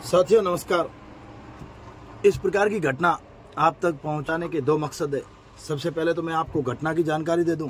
साथियों नमस्कार। इस प्रकार की घटना आप तक पहुंचाने के दो मकसद है। सबसे पहले तो मैं आपको घटना की जानकारी दे दूं।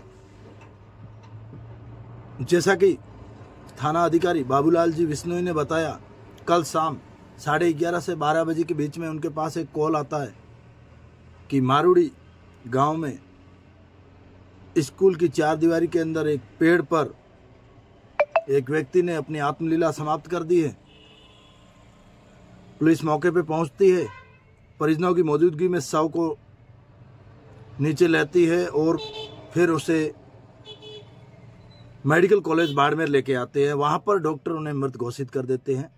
जैसा कि थाना अधिकारी बाबूलाल जी विश्नोई ने बताया, कल शाम 11:30 से 12 बजे के बीच में उनके पास एक कॉल आता है कि मारूड़ी गांव में स्कूल की चारदीवारी के अंदर एक पेड़ पर एक व्यक्ति ने अपनी आत्मलीला समाप्त कर दी है। पुलिस मौके पे पहुंचती है, परिजनों की मौजूदगी में शव को नीचे लेती है और फिर उसे मेडिकल कॉलेज बाड़मेर लेके आते हैं। वहां पर डॉक्टर उन्हें मृत घोषित कर देते हैं।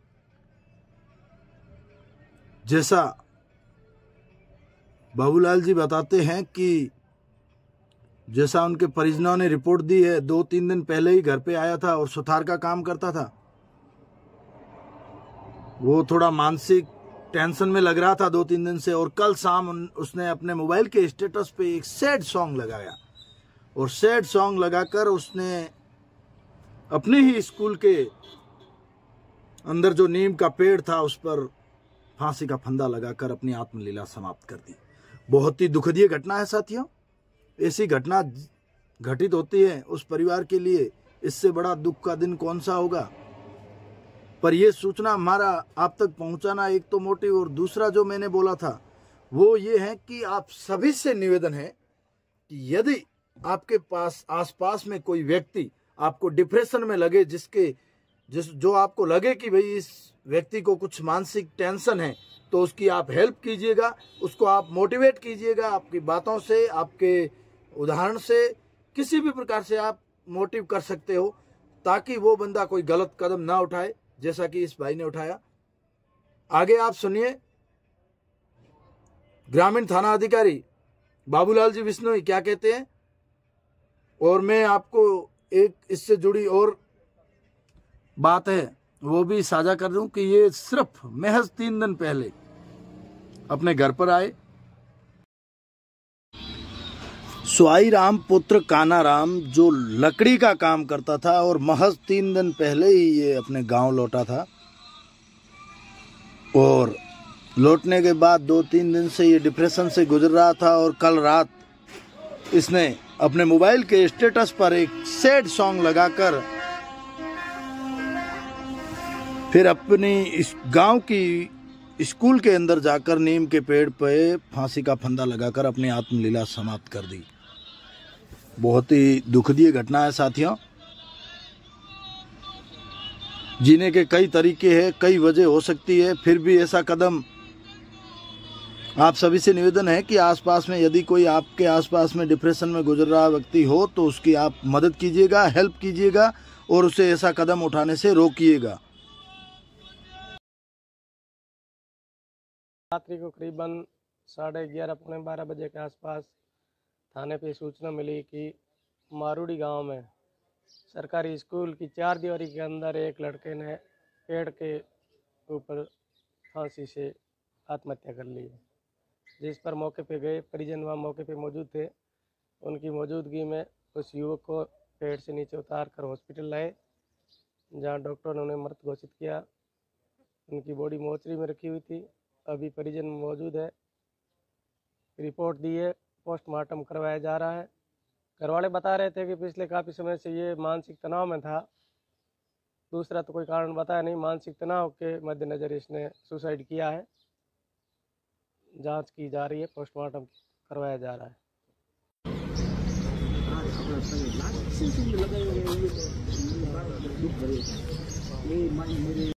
जैसा बाबूलाल जी बताते हैं कि जैसा उनके परिजनों ने रिपोर्ट दी है, 2-3 दिन पहले ही घर पे आया था और सुथार का काम करता था। वो थोड़ा मानसिक टेंशन में लग रहा था 2-3 दिन से, और कल शाम उसने अपने मोबाइल के स्टेटस पे एक सैड सॉन्ग लगाया और सैड सॉन्ग लगाकर उसने अपने ही स्कूल के अंदर जो नीम का पेड़ था उस पर फांसी का फंदा लगाकर अपनी आत्मलीला समाप्त कर दी। बहुत ही दुखद घटना है साथियों। ऐसी घटना घटित होती है उस परिवार के लिए, इससे बड़ा दुख का दिन कौन सा होगा। पर यह सूचना हमारा आप तक पहुंचाना एक तो मोटिव, और दूसरा जो मैंने बोला था वो ये है कि आप सभी से निवेदन है कि यदि आपके पास आसपास में कोई व्यक्ति आपको डिप्रेशन में लगे, जो आपको लगे कि भाई इस व्यक्ति को कुछ मानसिक टेंशन है, तो उसकी आप हेल्प कीजिएगा, उसको आप मोटिवेट कीजिएगा। आपकी बातों से, आपके उदाहरण से, किसी भी प्रकार से आप मोटिव कर सकते हो ताकि वो बंदा कोई गलत कदम ना उठाए जैसा कि इस भाई ने उठाया। आगे आप सुनिए ग्रामीण थाना अधिकारी बाबूलाल जी विश्नोई क्या कहते हैं, और मैं आपको एक इससे जुड़ी और बात है वो भी साझा कर दूं कि ये सिर्फ महज 3 दिन पहले अपने घर पर आए। स्वाई राम पुत्र कानाराम जो लकड़ी का काम करता था और महज 3 दिन पहले ही ये अपने गांव लौटा था, और लौटने के बाद 2-3 दिन से ये डिप्रेशन से गुजर रहा था। और कल रात इसने अपने मोबाइल के स्टेटस पर एक सैड सॉन्ग लगाकर फिर अपनी इस गांव की स्कूल के अंदर जाकर नीम के पेड़ पे फांसी का फंदा लगाकर अपनी आत्मलीला समाप्त कर दी। बहुत ही दुखद घटना है साथियों। जीने के कई तरीके हैं, कई वजह हो सकती है, फिर भी ऐसा कदम आप सभी से निवेदन है कि आसपास में यदि कोई आपके आसपास में डिप्रेशन में गुजर रहा व्यक्ति हो तो उसकी आप मदद कीजिएगा, हेल्प कीजिएगा और उसे ऐसा कदम उठाने से रोकिएगा। रात्रि को करीबन 11:30-12 बजे के आसपास थाने पे सूचना मिली कि मारूड़ी गांव में सरकारी स्कूल की चारदीवारी के अंदर एक लड़के ने पेड़ के ऊपर फांसी से आत्महत्या कर ली है। जिस पर मौके पे गए परिजन वहाँ मौके पे मौजूद थे। उनकी मौजूदगी में उस युवक को पेड़ से नीचे उतार कर हॉस्पिटल लाए, जहाँ डॉक्टर ने उन्हें मृत घोषित किया। उनकी बॉडी मोर्चरी में रखी हुई थी। अभी परिजन मौजूद है, रिपोर्ट दी है, पोस्टमार्टम करवाया जा रहा है। घरवाले बता रहे थे कि पिछले काफ़ी समय से ये मानसिक तनाव में था। दूसरा तो कोई कारण बताया नहीं, मानसिक तनाव के मद्देनज़र इसने सुसाइड किया है। जांच की जा रही है, पोस्टमार्टम करवाया जा रहा है।